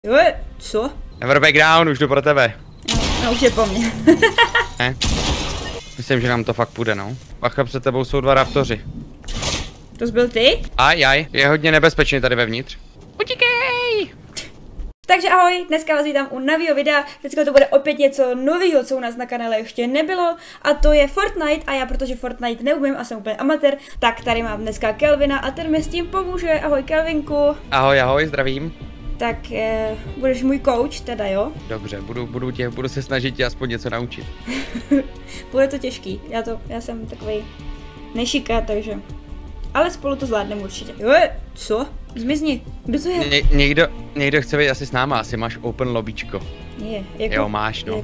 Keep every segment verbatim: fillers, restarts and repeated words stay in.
Jo, co? Never back down, už jdu pro tebe. No, no už je po mně. Ne? Myslím, že nám to fakt půjde, no. Bacha, před tebou jsou dva raptoři. To jsi byl ty? Aj, aj, je hodně nebezpečný tady vevnitř. Utíkej! Takže ahoj, dneska vás vítám u nového videa, dneska to bude opět něco nového, co u nás na kanále ještě nebylo, a to je Fortnite, a já, protože Fortnite neumím a jsem úplně amatér, tak tady mám dneska Kelvina a ten mi s tím pomůže. Ahoj Kelvinku. Ahoj, ahoj, zdravím. Tak eh, budeš můj coach teda, jo? Dobře, budu, budu, tě, budu se snažit tě aspoň něco naučit. Bude to těžký, já, to, já jsem takovej nešiká, takže... Ale spolu to zvládneme určitě. Jo, co? Zmizni, kdo to je? Ně, někdo, někdo chce být asi s náma, asi máš open lobbyčko. Je, jako... Jo, máš, no. Je.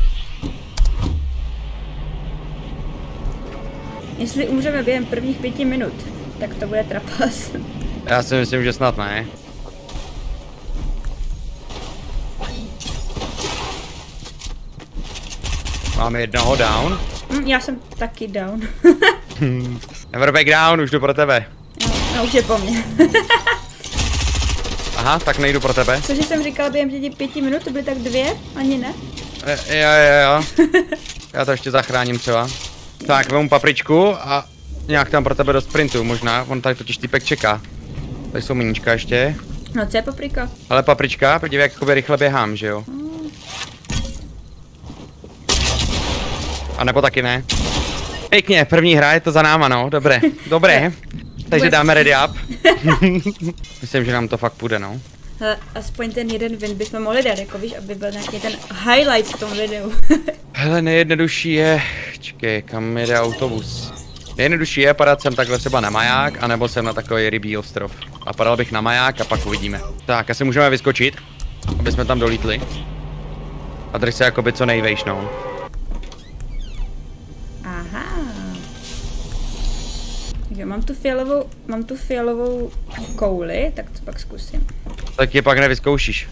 Jestli umřeme během prvních pěti minut, tak to bude trapas. Já si myslím, že snad ne. Máme jednoho down. Hm, já jsem taky down. Never back down, už jdu pro tebe. No, no už je po mně. Aha, tak nejdu pro tebe. Cože jsem říkal během těch pěti minut, to byly tak dvě? Ani ne? E, jo, jo, jo. Já to ještě zachráním třeba. Tak, vemu papričku a nějak tam pro tebe do sprintu možná, on tady totiž typek čeká. Tady jsou miníčka ještě. No co je paprika? Ale paprička, podívej, jak jakoby rychle běhám, že jo? A nebo taky ne. Pěkně, první hra, je to za náma, no, dobré, dobré. Takže dáme ready up. Myslím, že nám to fakt půjde, no. Hele, aspoň ten jeden win bychom mohli dát, jako víš, aby byl nějaký ten highlight v tom videu. Hele, nejjednodušší je, čekej, kam jede autobus. Nejjednodušší je padat sem takhle třeba na maják, anebo sem na takový rybí ostrov. A padal bych na maják a pak uvidíme. Tak, asi můžeme vyskočit, aby jsme tam dolítli. A drž se jakoby co nejvejš, no. Aha. Jo, mám tu fialovou, mám tu fialovou kouli, tak to pak zkusím. Tak je pak nevyzkoušíš.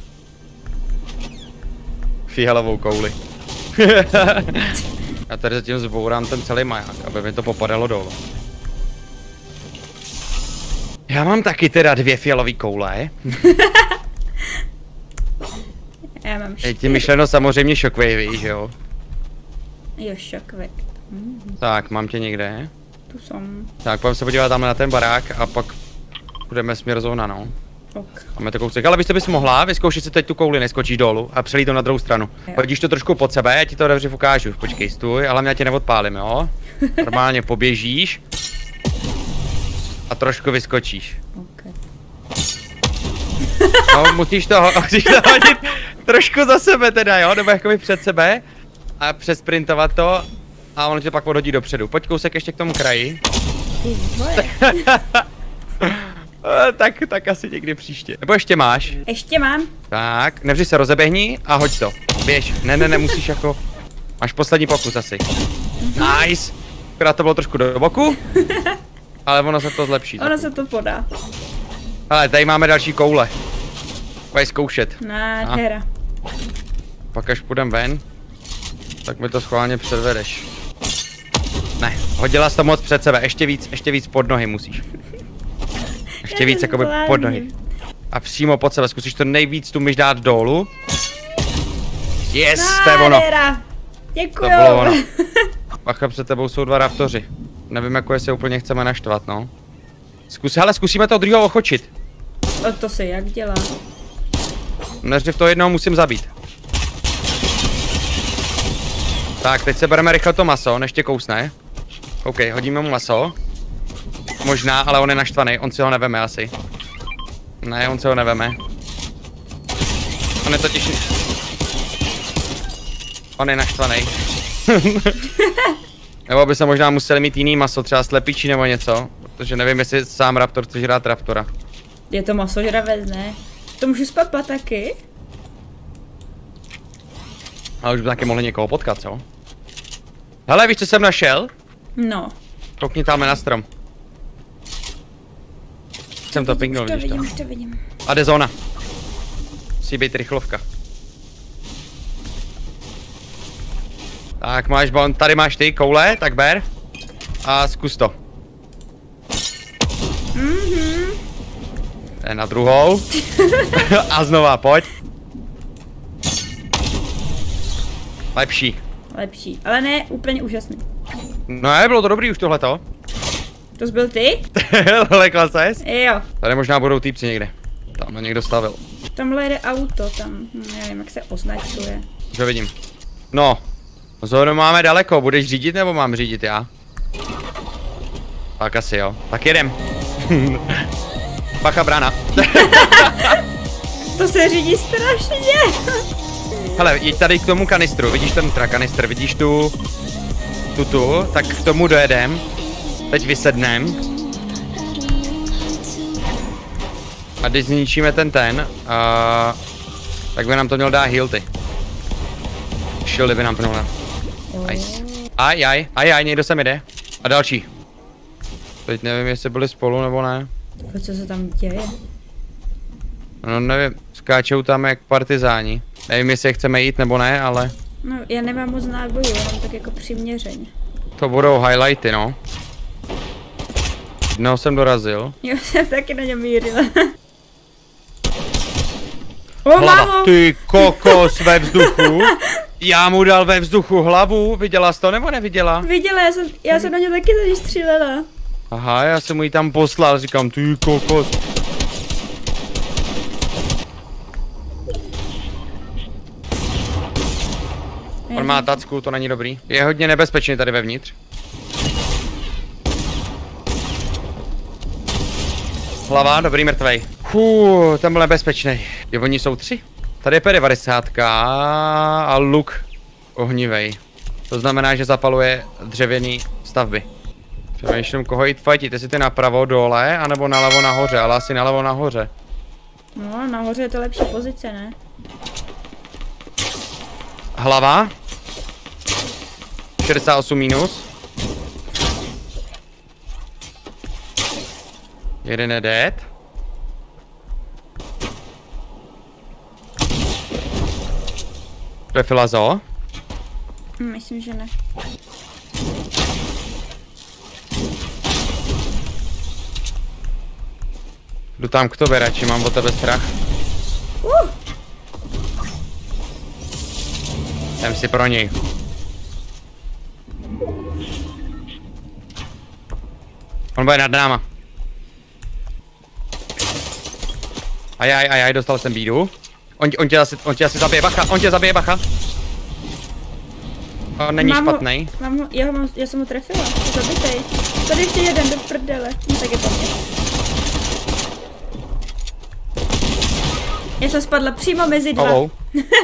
Fialovou kouli. Já tady zatím zbourám ten celý maják, aby mi to popadalo dolů. Já mám taky teda dvě fialové koule. Já mám Je ti myšleno samozřejmě shockwave, že jo? Jo, shockwave. Mm. Tak, mám tě někde. Tu jsem. Tak, pojďme se podívat tam na ten barák a pak budeme směr zóna, no. Ok. Máme to kousek, ale víš, co bys mohla? Vyzkoušet si teď tu kouli, neskočíš dolů a přelít to na druhou stranu. Jo. Hodíš to trošku pod sebe, já ti to dobře ukážu. Počkej, stůj, ale mě tě neodpálím, jo? Normálně poběžíš a trošku vyskočíš. Okay. No, musíš to, musíš to hodit trošku za sebe teda, jo? Nebo jakoby před sebe a přesprintovat to a on tě pak odhodí dopředu. Pojď kousek ještě k tomu kraji. Ty vole. tak, tak asi někdy příště. Nebo ještě máš? Ještě mám. Tak, nevři se, rozeběhni a hoď to. Běž. Ne, ne, ne, musíš jako... Máš poslední pokus asi. Nice. Akorát to bylo trošku do boku. Ale ono se to zlepší. Ono se to podá. Ale tady máme další koule. Pojď zkoušet. Nádhera. Pak až půjdem ven, tak mi to schválně předvedeš. Ne, hodila jsi to moc před sebe, ještě víc, ještě víc pod nohy musíš. Ještě víc jakoby pod nohy. A přímo pod sebe, zkusíš to nejvíc tu myš dát dolů. Yes, to je ono. Děkuju. To bylo ono. Bacha, před tebou jsou dva raptoři. Nevím, jako jestli úplně chceme naštvat, no. Zkus, hele, zkusíme to druhého ochočit. O, to se jak dělá? Nejdřív to jednoho musím zabít. Tak, teď se bereme rychle to maso, než tě kousne. OK, hodíme mu maso. Možná, ale on je naštvaný, on si ho neveme asi. Ne, on si ho neveme. On je totiž... On je naštvaný. Nebo by se možná museli mít jiný maso, třeba slepičí nebo něco. Protože nevím, jestli sám raptor chce žrát raptora. Je to masožravec, ne? To můžu spapat taky? Ale už by taky mohli někoho potkat, co? Hele, víš, co jsem našel? No. Koukni tam na strom. Jsem to pingnul, vidíš to? to. Už to vidím. A jde zóna. Musí být rychlovka. Tak máš, bon, tady máš ty koule, tak ber. A zkus to. Mhm. Na druhou. A znova, pojď. Lepší. Lepší, ale ne úplně úžasný. No je, bylo to dobrý už tohleto. To jsi byl ty? Lekla ses? Jo. Tady možná budou týpci někde. Tam někdo stavil. Tamhle jede auto, tam, hm, nevím, jak se označuje. Už ho vidím. No. Zónu máme daleko, budeš řídit nebo mám řídit já? Tak asi jo. Tak jedem. Bacha brána. To se řídí strašně. Hele, jeď tady k tomu kanistru, vidíš ten tra kanistr, vidíš tu, tu tu, tak k tomu dojedem. Teď vysednem. A když zničíme ten ten, uh, tak by nám to měl dát heal ty. Shieldy by nám to měl dát. Nice. Aj, aj, aj, aj, někdo sem jde. A další. Teď nevím, jestli byli spolu nebo ne. Co se tam děje? No nevím, skáčou tam jak partizáni. Nevím, jestli je chceme jít nebo ne, ale... No, já nemám moc nábojů, jenom tak jako přiměřeně. To budou highlighty, no. Jednoho jsem dorazil. Jo, jsem taky na něm mířila. O, Hlava, mámo! ty kokos ve vzduchu. Já mu dal ve vzduchu hlavu, viděla jsi to nebo neviděla? Viděla, já jsem, já jsem na ně taky tady střílela. Aha, já jsem mu ji tam poslal, říkám, ty kokos. On má tacku, to není dobrý. Je hodně nebezpečný tady vevnitř. Hlava, dobrý, mrtvej. Fuu, ten byl nebezpečný. Jo, oni jsou tři. Tady je P devadesát a luk ohnivej. To znamená, že zapaluje dřevěný stavby. Přemýšlím, koho jít fightit, jestli ty napravo dole, anebo nalevo nahoře, ale asi nalevo nahoře. No, nahoře je to lepší pozice, ne? Hlava. šedesát osm minus. Jeden je dead. Trefila zo? Hm, myslím, že ne. Jdu tam k tobě radši, mám o tebe strach. Uh! Jdem si pro něj. On bude nad náma. Ajaj, ajaj, dostal jsem bídu. On, on, tě asi, on tě asi zabije, bacha, on tě zabije, bacha. On není mám špatnej. Ho, mám ho, já, ho mám, já jsem ho trefila, zabitej. Tady ještě jeden, do prdele. No, tak je to mě. Já jsem spadla přímo mezi dva. Oh, oh.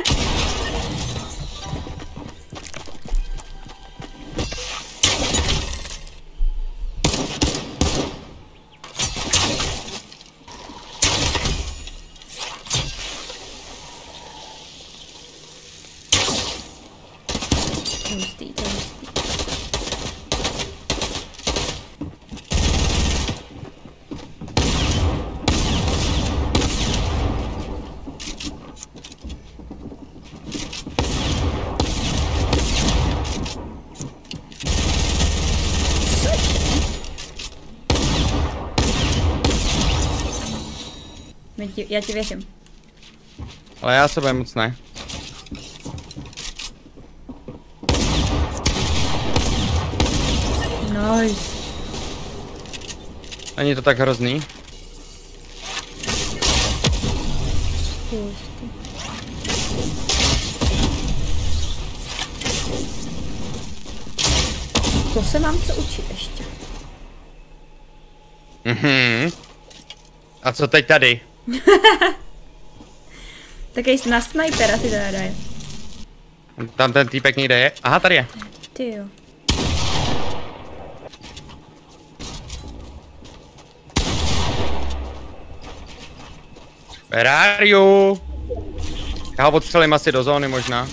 Hustý, to hustý. Já ti věřím. Ale já sebe moc ne. Nice. Není to tak hrozný. Hustý. To se mám co učit ještě. Mhm. A co teď tady? Tak jsi na snajpera si teda daje. Tam ten týpek někde je. Aha, tady je. Ty jo. Where are you? Já ho odstřelím asi do zóny možná.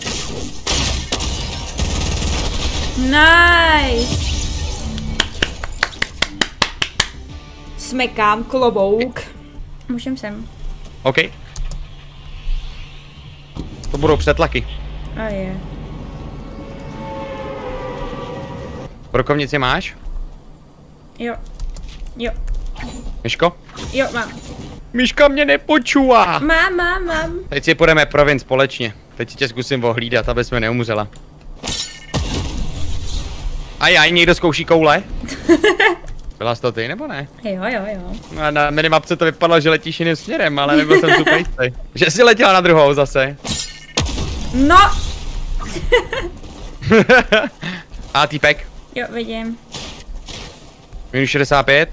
Nice. Smekám klobouk. Můžem sem. OK. To budou přetlaky. A je. Brokovnici máš? Jo. Jo. Myško? Jo, mám. Myška mě nepočúvá. Mám, mám, mám. Teď si půjdeme provin společně. Teď tě zkusím ohlídat, aby jsme neumřela. A já, někdo zkouší koule? Byla jsi to ty, nebo ne? Jo, jo, jo. No, na minimapce to vypadalo, že letíš jiným směrem, ale nebyl jsem super jistý. Že jsi letěla na druhou zase. No! A týpek? Jo, vidím. Minus šedesát pět.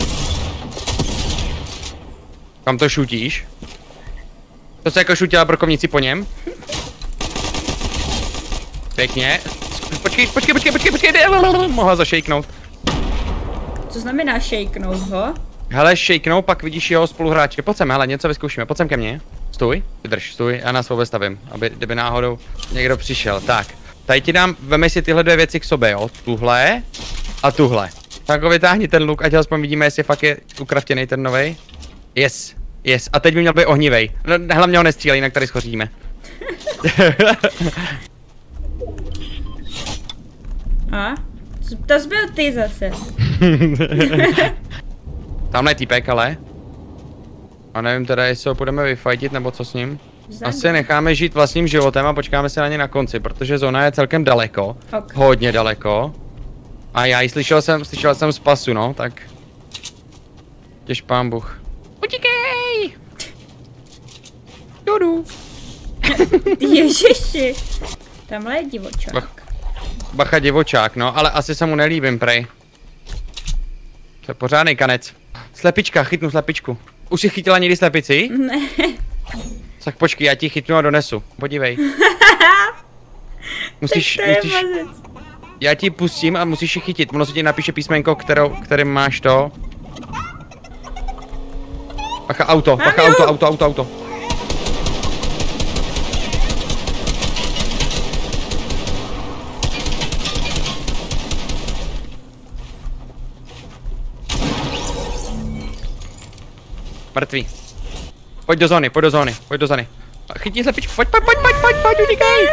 Kam to šutíš? To se jako šutila brokovnici po něm? Pěkně. Počkej, počkej, počkej, počkej, počkej, mohla zašejknout. Co znamená shakenout ho? Hele, shakenout, pak vidíš jeho spoluhráče. Pojď sem, hele, něco vyzkoušíme, pojď sem ke mně. Stůj, vydrž, stůj, já nás svou stavím, aby kdyby náhodou někdo přišel. Tak, tady ti dám, veme si tyhle dvě věci k sobě, jo, tuhle a tuhle. Tak ho vytáhni ten luk, ať aspoň vidíme, jestli fakt je ukraftěný ten novej. Yes, yes, a teď by měl být ohnivej. No, hlavně ho nestřílej, jinak tady schoříme. A? To jsi byl ty zase. Tamhle je týpek, ale. A nevím teda, jestli ho budeme vyfajtit, nebo co s ním. Zajímavé. Asi necháme žít vlastním životem a počkáme se na ně na konci, protože zóna je celkem daleko. Okay. Hodně daleko. A já ji slyšel jsem, slyšel jsem z pasu, no, tak. Těž pán Bůh. Utíkej! Dudu. Ježiši. Tamhle je divočák. Bach, bacha divočák, no, ale asi se mu nelíbím, prej. To je pořádný kanec. Slepička, chytnu slepičku. Už jsi chytila někdy slepici? Ne. Tak počkej, já ti chytnu a donesu. Podívej. Musíš, musíš, já ti pustím a musíš ji chytit. Ono se ti napíše písmenko, kterou, kterým máš to. Bacha, auto, bacha, auto, auto, auto, auto. Mrtvý. Pojď do zóny, pojď do zóny, pojď do zóny. Chytni slepičku, pojď, pojď, pojď, pojď, pojď, pojď, utíkej.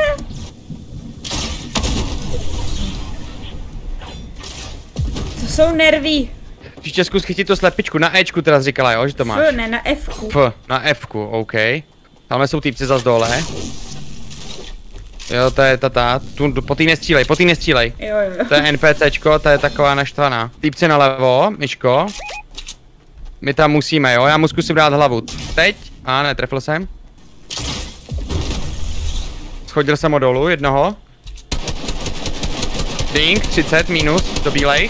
To jsou nerví. Příště zkus chytit tu slepičku, na Ečku teda jsi říkala, jo, že to máš. F, ne, na Fku. F, na Fku, OK. Tamhle jsou týpci zas dole. Jo, to je tata, tu, po tý nestřílej, po tý nestřílej. Jo, jo. To je NPCčko, to je taková naštvaná. Týpci nalevo, Myško. My tam musíme, jo, já mu zkusím dát hlavu. Teď, a ne, trefil jsem. Schodil jsem ho dolů, jednoho. Ding, třicet minus, do bílej.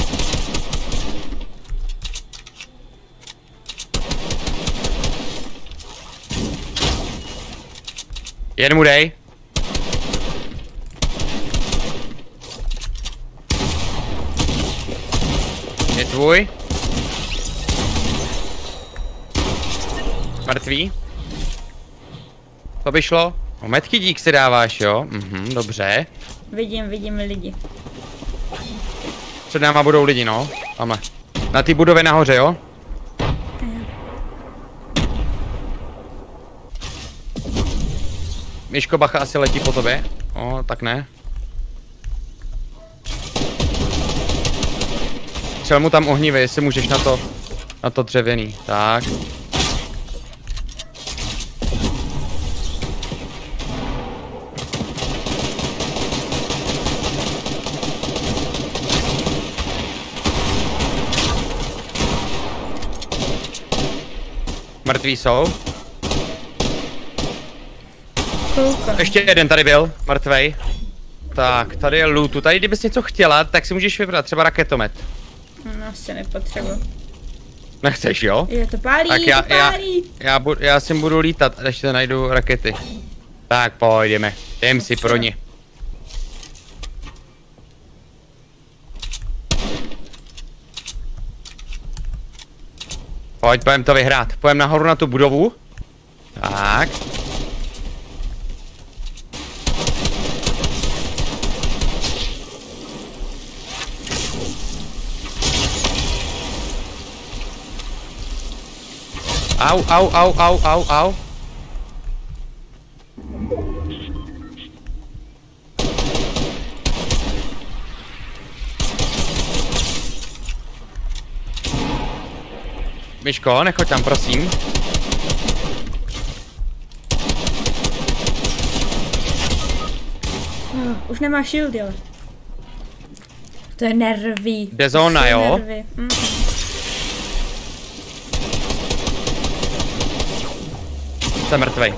Jen mu dej. Je tvůj. Mrtvý. To by šlo. O metky dík si dáváš, jo? Mhm, dobře. Vidím, vidím lidi. Před náma budou lidi, no. Tamhle. Na té budově nahoře, jo? Myško, bacha asi letí po tobě. O, tak ne. Střel mu tam ohnivě, jestli můžeš na to, na to dřevěný. Tak. Mrtví jsou. Koukám. Ještě jeden tady byl, mrtvej. Tak, tady je lootu. Tady kdybys něco chtěla, tak si můžeš vybrat třeba raketomet. No, asi nepotřebuji. Nechceš, jo? Je to pálí, tak já, to pálí. Já, já, budu, já si budu lítat, až se najdu rakety. Tak pojďme, jdem si pro ně. Pojď, pojďme to vyhrát. Pojďme nahoru na tu budovu. Tak. Au, au, au, au, au, au. Myško, nechoď tam, prosím. Oh, už nemá shield, ale. To je nervy. Jde zóna, jo? Nervy. Mm. Jsem mrtvej.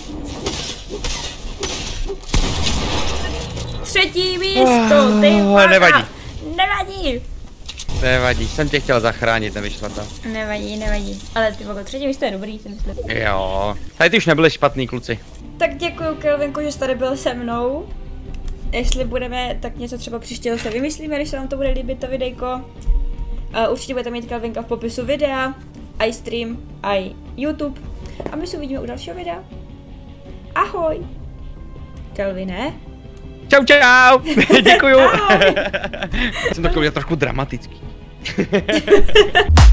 Třetí místo, ty Oh, vada. nevadí. Nevadí. Nevadí, jsem tě chtěl zachránit, nevyšlo to. Nevadí, nevadí. Ale ty vogo, třetí místo je dobrý, si myslím. Jo. Tady ty už nebyli špatný kluci. Tak děkuju, Kelvinku, že jsi tady byl se mnou. Jestli budeme, tak něco třeba příště se vymyslíme, když se vám to bude líbit, to videjko. Uh, určitě budete mít Kelvinka v popisu videa, i stream, i YouTube. A my se uvidíme u dalšího videa. Ahoj! Kelvine. Čau, čau! Děkuju! Jsem takový trošku dramatický.